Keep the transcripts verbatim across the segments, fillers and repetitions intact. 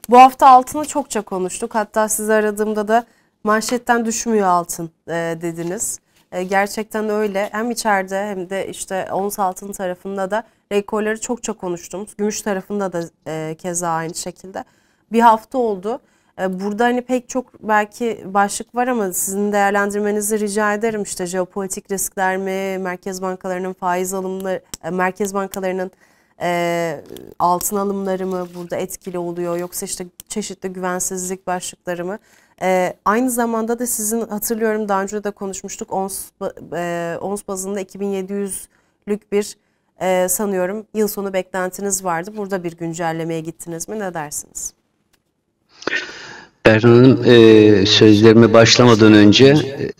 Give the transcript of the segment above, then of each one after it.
Bu hafta altını çokça konuştuk. Hatta sizi aradığımda da manşetten düşmüyor altın e, dediniz. E, gerçekten öyle. Hem içeride hem de işte ons altın tarafında da rekorları çokça konuştum. Gümüş tarafında da e, keza aynı şekilde. Bir hafta oldu. E, burada hani pek çok belki başlık var ama sizin değerlendirmenizi rica ederim. İşte jeopolitik riskler mi, merkez bankalarının faiz alımları, e, merkez bankalarının e, altın alımları mı burada etkili oluyor, yoksa işte çeşitli güvensizlik başlıkları mı? E, aynı zamanda da sizin, hatırlıyorum daha önce de konuşmuştuk, ons, e, ons bazında iki bin yedi yüzlük bir e, sanıyorum yıl sonu beklentiniz vardı. Burada bir güncellemeye gittiniz mi? Ne dersiniz? Berhan Hanım, e, sözlerime başlamadan önce e,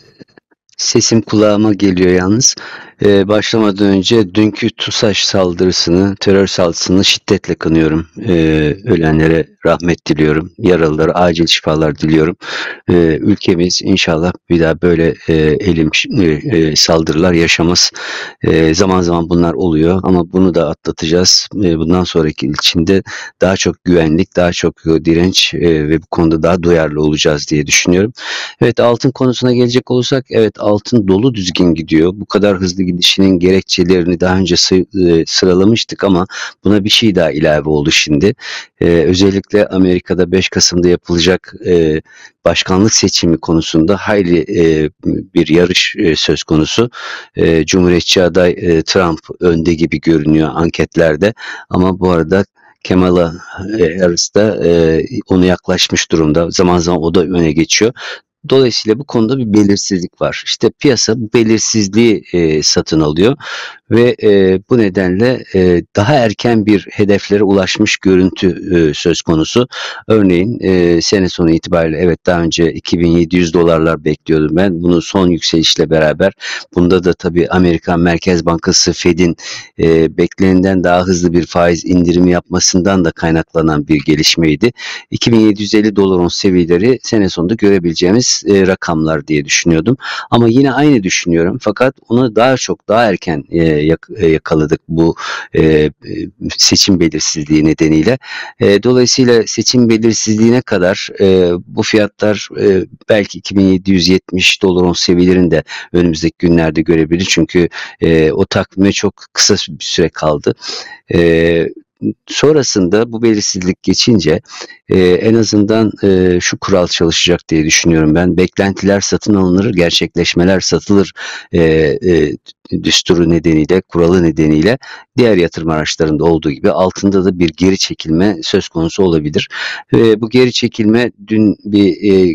sesim kulağıma geliyor yalnız. Ee, başlamadan önce dünkü TUSAŞ saldırısını, terör saldırısını şiddetle kınıyorum. Ee, ölenlere rahmet diliyorum. Yaralılara acil şifalar diliyorum. Ee, ülkemiz inşallah bir daha böyle e, elim e, e, saldırılar yaşamaz. E, zaman zaman bunlar oluyor ama bunu da atlatacağız. E, bundan sonraki içinde daha çok güvenlik, daha çok direnç e, ve bu konuda daha duyarlı olacağız diye düşünüyorum. Evet, altın konusuna gelecek olursak, evet, altın dolu düzgün gidiyor. Bu kadar hızlı gidişinin gerekçelerini daha önce sı e, sıralamıştık ama buna bir şey daha ilave oldu şimdi. E, özellikle Amerika'da beş Kasım'da yapılacak e, başkanlık seçimi konusunda hayli e, bir yarış e, söz konusu. E, Cumhuriyetçi aday e, Trump önde gibi görünüyor anketlerde ama bu arada Kamala Harris da e, ona yaklaşmış durumda. Zaman zaman o da öne geçiyor. Dolayısıyla bu konuda bir belirsizlik var. İşte piyasa bu belirsizliği e, satın alıyor ve e, bu nedenle e, daha erken bir hedeflere ulaşmış görüntü e, söz konusu. Örneğin e, sene sonu itibariyle, evet, daha önce iki bin yedi yüz dolarlar bekliyordum ben. Bunu son yükselişle beraber, bunda da tabii Amerikan Merkez Bankası Fed'in e, beklenenden daha hızlı bir faiz indirimi yapmasından da kaynaklanan bir gelişmeydi. iki bin yedi yüz elli dolar ons seviyeleri sene sonunda görebileceğimiz e, rakamlar diye düşünüyordum. Ama yine aynı düşünüyorum. Fakat onu daha çok daha erken e, yak, e, yakaladık bu e, seçim belirsizliği nedeniyle. E, dolayısıyla seçim belirsizliğine kadar e, bu fiyatlar e, belki iki bin yedi yüz yetmiş dolar ons seviyelerini de önümüzdeki günlerde görebilir. Çünkü e, o takvime çok kısa bir süre kaldı. E, Sonrasında bu belirsizlik geçince e, en azından e, şu kural çalışacak diye düşünüyorum ben. Beklentiler satın alınır, gerçekleşmeler satılır e, e, düsturu nedeniyle, kuralı nedeniyle diğer yatırım araçlarında olduğu gibi altında da bir geri çekilme söz konusu olabilir. E, bu geri çekilme dün bir e,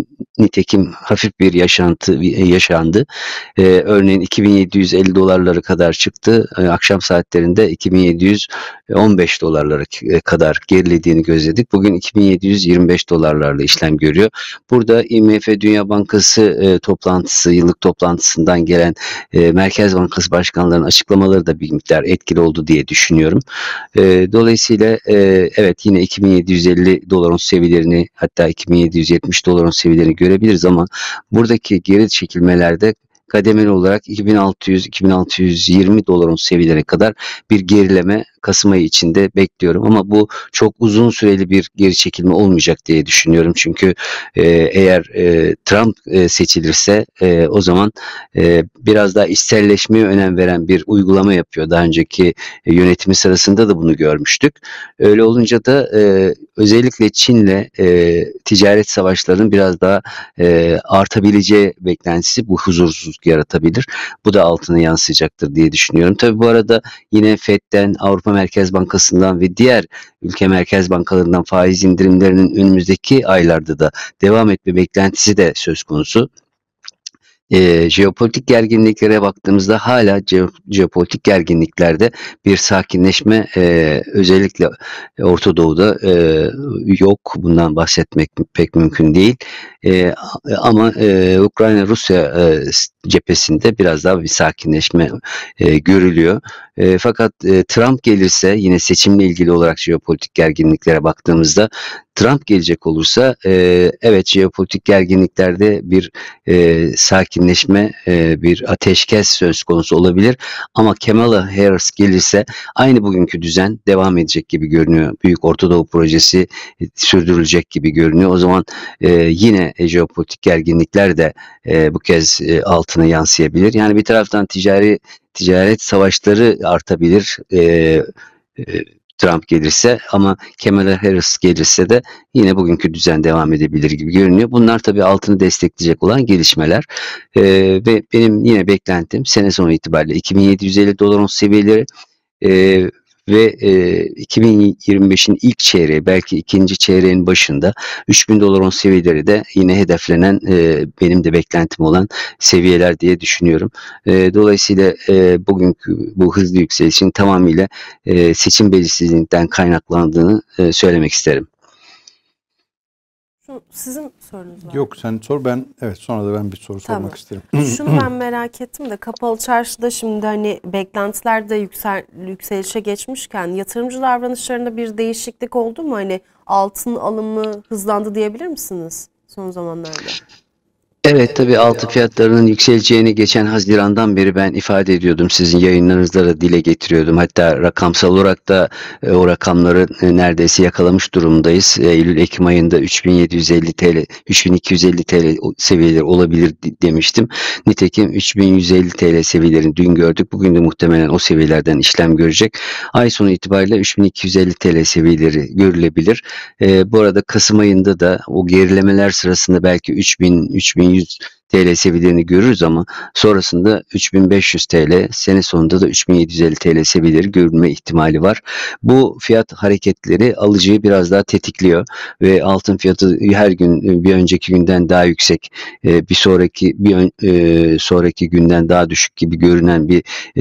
nitekim hafif bir yaşantı yaşandı. Ee, örneğin iki bin yedi yüz elli dolarlara kadar çıktı. Ee, akşam saatlerinde iki bin yedi yüz on beş dolarlara kadar gerilediğini gözledik. Bugün iki bin yedi yüz yirmi beş dolarlarla işlem görüyor. Burada I M F Dünya Bankası e, toplantısı, yıllık toplantısından gelen e, Merkez Bankası başkanlarının açıklamaları da bir miktar etkili oldu diye düşünüyorum. E, dolayısıyla e, evet, yine iki bin yedi yüz elli dolar ons seviyelerini, hatta iki bin yedi yüz yetmiş dolar ons seviyelerini görebiliriz ama buradaki geri çekilmelerde kademeli olarak iki bin altı yüz iki bin altı yüz yirmi dolar ons seviyelere kadar bir gerileme Kasım ayı içinde bekliyorum ama bu çok uzun süreli bir geri çekilme olmayacak diye düşünüyorum. Çünkü e, eğer e, Trump e, seçilirse e, o zaman e, biraz daha isterleşmeye önem veren bir uygulama yapıyor. Daha önceki e, yönetimi sırasında da bunu görmüştük. Öyle olunca da e, özellikle Çin'le e, ticaret savaşlarının biraz daha e, artabileceği beklentisi bu huzursuzluk yaratabilir. Bu da altına yansıyacaktır diye düşünüyorum. Tabii bu arada yine Fed'den, Avrupa Merkez Bankası'ndan ve diğer ülke merkez bankalarından faiz indirimlerinin önümüzdeki aylarda da devam etme beklentisi de söz konusu. E, jeopolitik gerginliklere baktığımızda hala je- jeopolitik gerginliklerde bir sakinleşme e, özellikle Orta Doğu'da e, yok. Bundan bahsetmek pek mümkün değil. E, ama e, Ukrayna-Rusya e, cephesinde biraz daha bir sakinleşme e, görülüyor. E, fakat e, Trump gelirse, yine seçimle ilgili olarak jeopolitik gerginliklere baktığımızda Trump gelecek olursa e, evet jeopolitik gerginliklerde bir e, sakinleşme, e, bir ateşkes söz konusu olabilir. Ama Kamala Harris gelirse aynı bugünkü düzen devam edecek gibi görünüyor. Büyük Orta Doğu projesi e, sürdürülecek gibi görünüyor. O zaman e, yine e, jeopolitik gerginlikler de e, bu kez e, altına yansıyabilir. Yani bir taraftan ticari ticaret savaşları artabilir. E, e, Trump gelirse ama Kamala Harris gelirse de yine bugünkü düzen devam edebilir gibi görünüyor. Bunlar tabii altını destekleyecek olan gelişmeler. Ee, ve benim yine beklentim sene sonu itibariyle iki bin yedi yüz elli dolar ons seviyeleri e, ve e, iki bin yirmi beşin ilk çeyreği belki ikinci çeyreğin başında üç bin dolar ons seviyeleri de yine hedeflenen e, benim de beklentim olan seviyeler diye düşünüyorum. E, dolayısıyla e, bugünkü bu hızlı yükselişin tamamıyla e, seçim belirsizliğinden kaynaklandığını e, söylemek isterim. Şu, sizin sorunuz var. Yok sen sor, ben evet sonra da ben bir soru Tamam. sormak isterim. Şunu ben merak ettim de kapalı çarşıda şimdi hani beklentiler de yüksel, yükselişe geçmişken yatırımcı davranışlarında bir değişiklik oldu mu? Hani altın alımı hızlandı diyebilir misiniz son zamanlarda? Evet, tabii altın fiyatlarının yükseleceğini geçen Haziran'dan beri ben ifade ediyordum. Sizin yayınlarınızda da dile getiriyordum. Hatta rakamsal olarak da e, o rakamları e, neredeyse yakalamış durumdayız. Eylül-Ekim ayında üç bin yedi yüz elli TL, üç bin iki yüz elli TL seviyeleri olabilir demiştim. Nitekim üç bin yüz elli TL seviyelerini dün gördük. Bugün de muhtemelen o seviyelerden işlem görecek. Ay sonu itibariyle üç bin iki yüz elli TL seviyeleri görülebilir. E, bu arada Kasım ayında da o gerilemeler sırasında belki üç bin, üç bin yüz TL seviyelerini görürüz ama sonrasında üç bin beş yüz TL, sene sonunda da üç bin yedi yüz elli TL seviyeleri görülme ihtimali var. Bu fiyat hareketleri alıcıyı biraz daha tetikliyor ve altın fiyatı her gün bir önceki günden daha yüksek, bir sonraki bir ön, e, sonraki günden daha düşük gibi görünen bir e,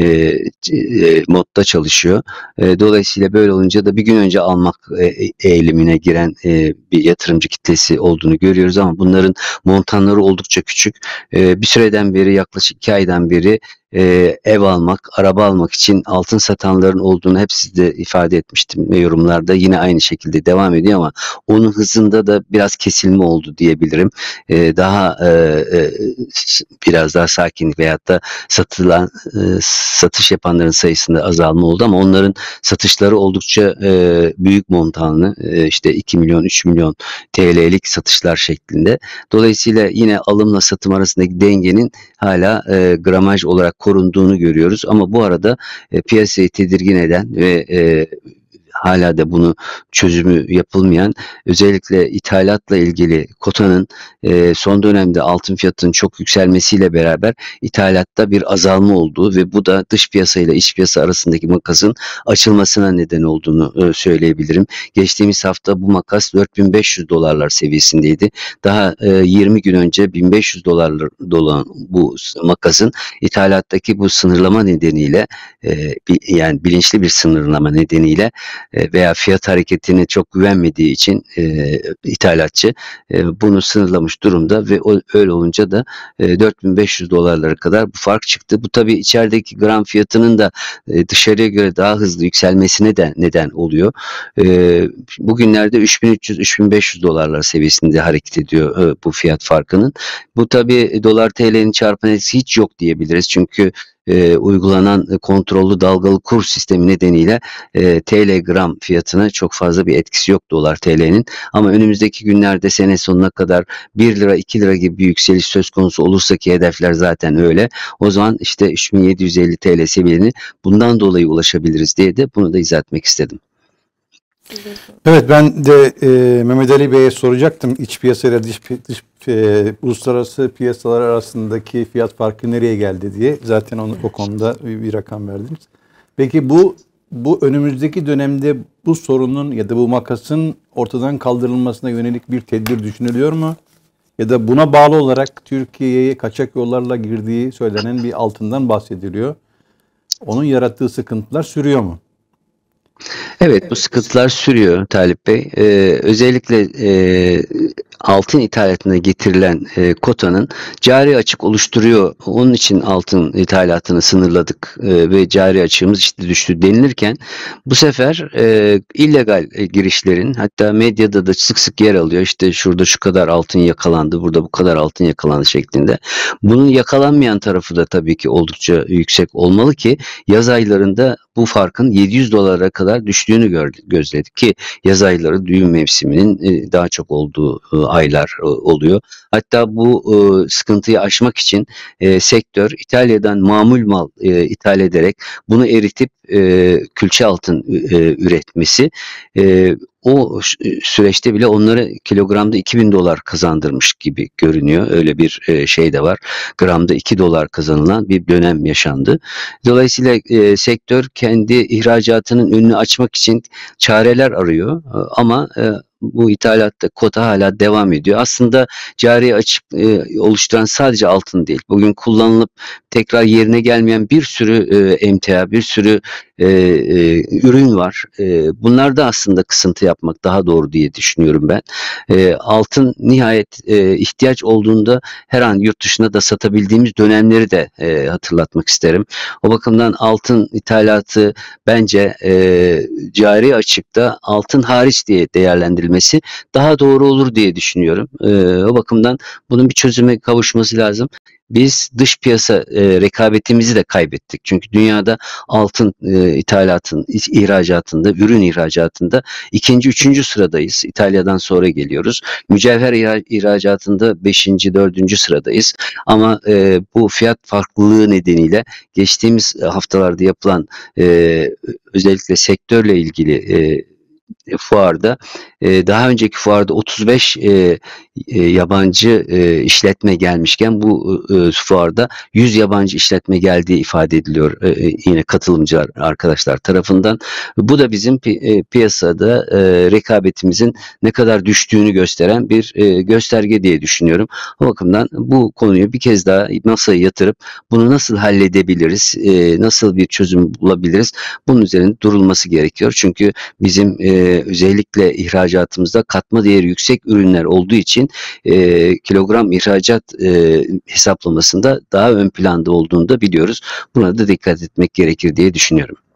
e, modda çalışıyor. E, dolayısıyla böyle olunca da bir gün önce almak e, eğilimine giren e, bir yatırımcı kitlesi olduğunu görüyoruz ama bunların montanları oldukça küçük. Ee, bir süreden beri, yaklaşık iki aydan beri e, ev almak, araba almak için altın satanların olduğunu hep size ifade etmiştim ve yorumlarda yine aynı şekilde devam ediyor ama onun hızında da biraz kesilme oldu diyebilirim. E, daha e, e, biraz daha sakin veyahut da satılan e, satış yapanların sayısında azalma oldu ama onların satışları oldukça e, büyük montanlı, e, işte iki milyon, üç milyon T L'lik satışlar şeklinde. Dolayısıyla yine alımla satım arasındaki dengenin hala e, gramaj olarak korunduğunu görüyoruz. Ama bu arada e, piyasayı tedirgin eden ve e, hala da bunu çözümü yapılmayan, özellikle ithalatla ilgili kotanın e, son dönemde altın fiyatının çok yükselmesiyle beraber ithalatta bir azalma olduğu ve bu da dış piyasayla iç piyasa arasındaki makasın açılmasına neden olduğunu e, söyleyebilirim. Geçtiğimiz hafta bu makas dört bin beş yüz dolarlar seviyesindeydi. Daha e, yirmi gün önce bin beş yüz dolarlar dolan bu makasın ithalattaki bu sınırlama nedeniyle e, bi, yani bilinçli bir sınırlama nedeniyle veya fiyat hareketine çok güvenmediği için e, ithalatçı e, bunu sınırlamış durumda ve o, öyle olunca da e, dört bin beş yüz dolarlara kadar bu fark çıktı. Bu tabii içerideki gram fiyatının da e, dışarıya göre daha hızlı yükselmesine de neden oluyor. E, bugünlerde üç bin üç yüz üç bin beş yüz dolarlar seviyesinde hareket ediyor e, bu fiyat farkının. Bu tabii dolar T L'nin çarpan etkisi hiç yok diyebiliriz. Çünkü E, uygulanan e, kontrollü dalgalı kur sistemi nedeniyle e, T L gram fiyatına çok fazla bir etkisi yok dolar T L'nin. Ama önümüzdeki günlerde sene sonuna kadar bir lira iki lira gibi bir yükseliş söz konusu olursa ki hedefler zaten öyle. O zaman işte üç bin yedi yüz elli T L seviyeni bundan dolayı ulaşabiliriz diye de bunu da izah etmek istedim. Evet, ben de e, Mehmet Ali Bey'e soracaktım. İç piyasayla dış, dış e, uluslararası piyasalar arasındaki fiyat farkı nereye geldi diye. Zaten onu, o konuda bir, bir rakam verdiniz. Peki bu bu önümüzdeki dönemde bu sorunun ya da bu makasın ortadan kaldırılmasına yönelik bir tedbir düşünülüyor mu? Ya da buna bağlı olarak Türkiye'ye kaçak yollarla girdiği söylenen bir altından bahsediliyor. Onun yarattığı sıkıntılar sürüyor mu? Evet, bu sıkıntılar sürüyor Talip Bey. Ee, özellikle e, altın ithalatına getirilen e, kotanın cari açık oluşturuyor. Onun için altın ithalatını sınırladık e, ve cari açığımız işte düştü denilirken bu sefer e, illegal e, girişlerin, hatta medyada da sık sık yer alıyor. İşte şurada şu kadar altın yakalandı, burada bu kadar altın yakalandı şeklinde. Bunun yakalanmayan tarafı da tabii ki oldukça yüksek olmalı ki yaz aylarında bu farkın yedi yüz dolara kadar düştüğünü gördük, gözledik ki yaz ayları düğün mevsiminin e, daha çok olduğu e, aylar e, oluyor. Hatta bu e, sıkıntıyı aşmak için e, sektör İtalya'dan mamul mal e, ithal ederek bunu eritip e, külçe altın e, üretmesi e, o süreçte bile onlara kilogramda iki bin dolar kazandırmış gibi görünüyor. Öyle bir e, şey de var. Gramda iki dolar kazanılan bir dönem yaşandı. Dolayısıyla e, sektör kendi ihracatının önünü açmak için çareler arıyor. Ama e, bu ithalatta kota hala devam ediyor. Aslında cari açık e, oluşturan sadece altın değil. Bugün kullanılıp tekrar yerine gelmeyen bir sürü e, emtia, bir sürü e, e, ürün var. E, bunlar da aslında kısıntı yapmak daha doğru diye düşünüyorum ben. E, altın nihayet e, ihtiyaç olduğunda her an yurt dışına da satabildiğimiz dönemleri de e, hatırlatmak isterim. O bakımdan altın ithalatı bence e, cari açıkta altın hariç diye değerlendirilmesi daha doğru olur diye düşünüyorum. E, o bakımdan bunun bir çözüme kavuşması lazım. Biz dış piyasa e, rekabetimizi de kaybettik. Çünkü dünyada altın e, ithalatın, ihracatında, ürün ihracatında ikinci, üçüncü sıradayız. İtalya'dan sonra geliyoruz. Mücevher ihracatında beşinci, dördüncü sıradayız. Ama e, bu fiyat farklılığı nedeniyle geçtiğimiz haftalarda yapılan e, özellikle sektörle ilgili e, fuarda e, daha önceki fuarda otuz beş e, e, yabancı e, işletme gelmişken bu e, fuarda yüz yabancı işletme geldiği ifade ediliyor e, yine katılımcılar arkadaşlar tarafından. Bu da bizim pi e, piyasada e, rekabetimizin ne kadar düştüğünü gösteren bir e, gösterge diye düşünüyorum. O bakımdan bu konuyu bir kez daha masaya yatırıp bunu nasıl halledebiliriz, e, nasıl bir çözüm bulabiliriz, bunun üzerinde durulması gerekiyor. Çünkü bizim e, özellikle ihracatımızda katma değeri yüksek ürünler olduğu için e, kilogram ihracat e, hesaplamasında daha ön planda olduğunu da biliyoruz. Buna da dikkat etmek gerekir diye düşünüyorum.